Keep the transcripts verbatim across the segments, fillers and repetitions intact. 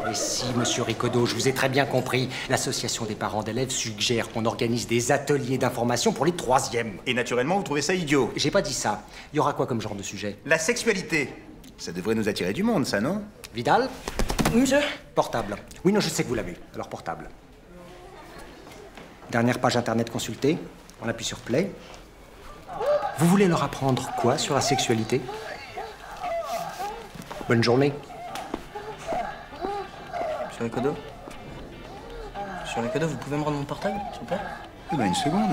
Et si, monsieur Ricodo, je vous ai très bien compris, l'association des parents d'élèves suggère qu'on organise des ateliers d'information pour les troisièmes. Et naturellement, vous trouvez ça idiot? J'ai pas dit ça. Il y aura quoi comme genre de sujet? La sexualité. Ça devrait nous attirer du monde, ça, non? Vidal? Oui, monsieur. Portable. Oui, non, je sais que vous l'avez. Alors, portable. Dernière page internet consultée. On appuie sur play. Vous voulez leur apprendre quoi sur la sexualité? Bonne journée. Monsieur Ricodo? Monsieur Ricodo, vous pouvez me rendre mon portable, s'il vous plaît? Eh ben, une seconde.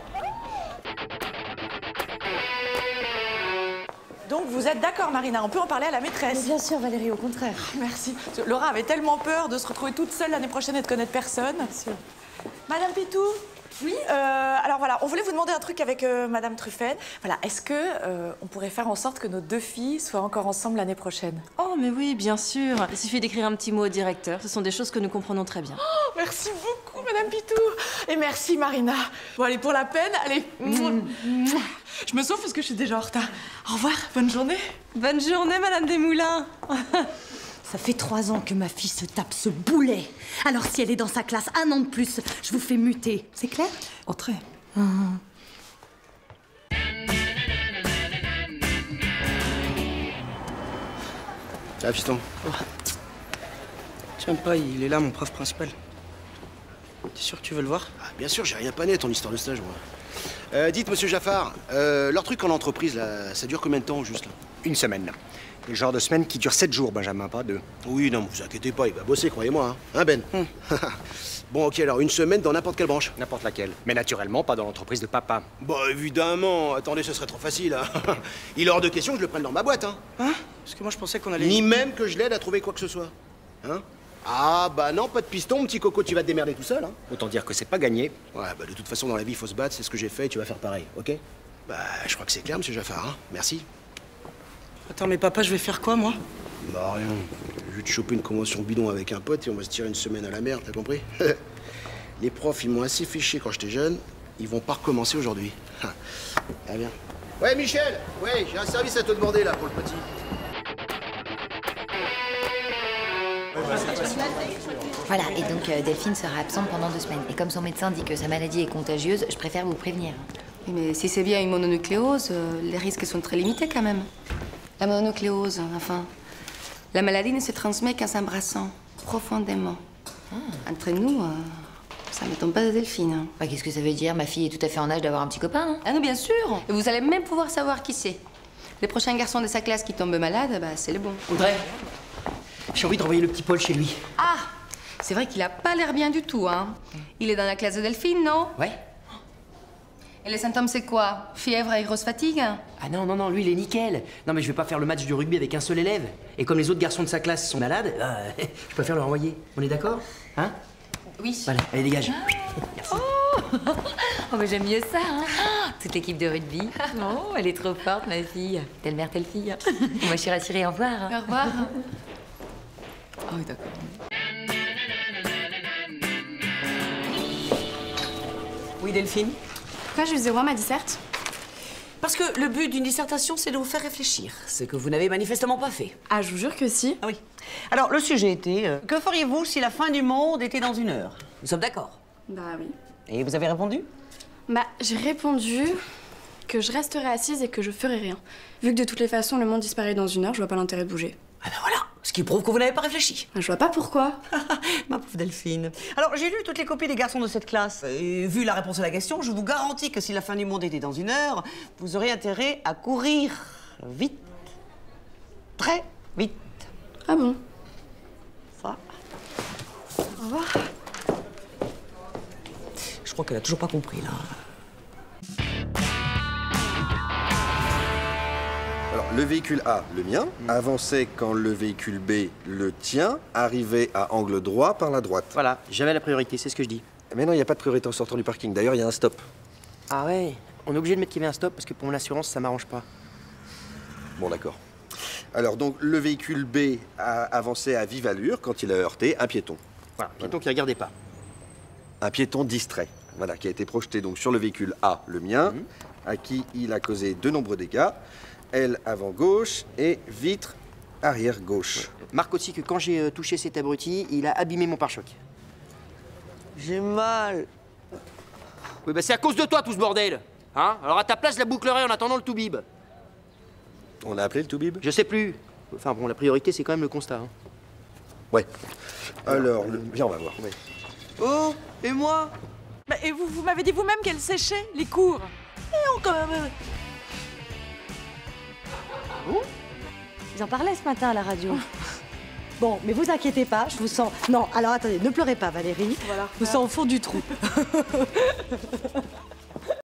Donc vous êtes d'accord, Marina, on peut en parler à la maîtresse? Mais bien sûr, Valérie, au contraire. Merci. Laura avait tellement peur de se retrouver toute seule l'année prochaine et de connaître personne. Bien sûr. Madame Pitou? Oui. Euh, alors voilà, on voulait vous demander un truc avec euh, Madame Truffen. Voilà, est-ce que euh, on pourrait faire en sorte que nos deux filles soient encore ensemble l'année prochaine? Oh, mais oui, bien sûr. Il suffit d'écrire un petit mot au directeur. Ce sont des choses que nous comprenons très bien. Oh, merci beaucoup, Madame Pitou. Et merci, Marina. Bon, allez, pour la peine, allez. Mmh. Je me sauve parce que je suis déjà en retard. Au revoir, bonne journée. Bonne journée, Madame Desmoulins. Ça fait trois ans que ma fille se tape ce boulet. Alors si elle est dans sa classe un an de plus, je vous fais muter. C'est clair? Entrez. Ah. Tiens, fiston. Oh. Tiens pas, il est là, mon prof principal. T'es sûr que tu veux le voir? Ah, bien sûr, j'ai rien pané à ton histoire de stage, moi. Euh, dites, monsieur Jaffar, euh, leur truc en entreprise, là, ça dure combien de temps, juste, là? Une semaine. Le genre de semaine qui dure sept jours, Benjamin, pas deux. Oui, non, vous inquiétez pas, il va bosser, croyez-moi, hein, hein Ben? Hum. Bon, ok, alors une semaine dans n'importe quelle branche. N'importe laquelle. Mais naturellement, pas dans l'entreprise de papa. Bah, évidemment. Attendez, ce serait trop facile, hein. Il est hors de question que je le prenne dans ma boîte, hein. Hein? Parce que moi, je pensais qu'on allait... Ni même que je l'aide à trouver quoi que ce soit. Hein? Ah, bah non, pas de piston, mon petit coco, tu vas te démerder tout seul, hein. Autant dire que c'est pas gagné. Ouais, bah de toute façon, dans la vie, il faut se battre, c'est ce que j'ai fait et tu vas faire pareil, ok? Bah, je crois que c'est clair, monsieur Jaffar, hein. Merci. Attends, mais papa, je vais faire quoi, moi? Bah, rien. Je vais te choper une convention bidon avec un pote et on va se tirer une semaine à la mer, t'as compris? Les profs, ils m'ont assez fait chier quand j'étais jeune. Ils vont pas recommencer aujourd'hui. Ah, bien. Ouais, Michel! Ouais, j'ai un service à te demander, là, pour le petit. Voilà, et donc euh, Delphine sera absente pendant deux semaines. Et comme son médecin dit que sa maladie est contagieuse, je préfère vous prévenir. Oui, mais si c'est bien une mononucléose, euh, les risques sont très limités quand même. La mononucléose, enfin, la maladie ne se transmet qu'en s'embrassant profondément. Ah. Entre nous, euh, ça ne m'étonne pas de Delphine. Hein. Bah, qu'est-ce que ça veut dire? Ma fille est tout à fait en âge d'avoir un petit copain, hein? Ah non, bien sûr. Et vous allez même pouvoir savoir qui c'est. Les prochains garçons de sa classe qui tombent malades, bah, c'est le bon. Audrey, j'ai envie de renvoyer le petit Paul chez lui. Ah, c'est vrai qu'il a pas l'air bien du tout, hein. Il est dans la classe de Delphine, non? Ouais. Et les symptômes, c'est quoi? Fièvre et grosse fatigue? Ah non, non, non, lui, il est nickel. Non, mais je vais pas faire le match du rugby avec un seul élève. Et comme les autres garçons de sa classe sont malades, euh, je préfère le renvoyer. On est d'accord? Hein? Oui. Voilà, allez, dégage. Merci. Oh, oh mais j'aime mieux ça, hein. Toute l'équipe de rugby. Oh, elle est trop forte, ma fille. Telle mère, telle fille. Moi, je suis rassurée. Au revoir. Au revoir. Oh, oui, d'accord. Oui, Delphine? Pourquoi je vais zéro à ma disserte? Parce que le but d'une dissertation, c'est de vous faire réfléchir. Ce que vous n'avez manifestement pas fait. Ah, je vous jure que si. Ah oui. Alors, le sujet était, euh, que feriez-vous si la fin du monde était dans une heure? Nous sommes d'accord? Bah oui. Et vous avez répondu? Bah, j'ai répondu que je resterai assise et que je ferai rien. Vu que de toutes les façons, le monde disparaît dans une heure, je vois pas l'intérêt de bouger. Ah ben voilà, ce qui prouve que vous n'avez pas réfléchi. Bah, je vois pas pourquoi. Ma pauvre Delphine. Alors, j'ai lu toutes les copies des garçons de cette classe. Et vu la réponse à la question, je vous garantis que si la fin du monde était dans une heure, vous aurez intérêt à courir vite. Très vite. Ah bon? Ça. Au revoir. Je crois qu'elle a toujours pas compris, là. Alors, le véhicule A, le mien, avançait quand le véhicule B, le tien, arrivait à angle droit par la droite. Voilà, j'avais la priorité, c'est ce que je dis. Mais non, il n'y a pas de priorité en sortant du parking. D'ailleurs, il y a un stop. Ah ouais, on est obligé de mettre qu'il y avait un stop parce que pour mon assurance, ça m'arrange pas. Bon, d'accord. Alors, donc, le véhicule B a avancé à vive allure quand il a heurté un piéton. Voilà, piéton qui regardait pas. Un piéton distrait, voilà, qui a été projeté donc sur le véhicule A, le mien, mmh. à qui il a causé de nombreux dégâts. Elle avant gauche et vitre arrière gauche. Marque aussi que quand j'ai euh, touché cet abruti, il a abîmé mon pare-choc. J'ai mal. Oui, bah c'est à cause de toi tout ce bordel. Hein? Alors à ta place, je la bouclerai en attendant le toubib. On a appelé le toubib? Je sais plus. Enfin bon, la priorité, c'est quand même le constat. Hein. Ouais. Alors, le... viens, on va voir. Ouais. Oh, et moi? Bah, et vous, vous m'avez dit vous-même qu'elle séchait les cours. Et on quand même... Ils en parlaient ce matin à la radio. Bon, mais vous inquiétez pas, je vous sens... Non, alors attendez, ne pleurez pas Valérie. Voilà. Je vous sens au fond du trou.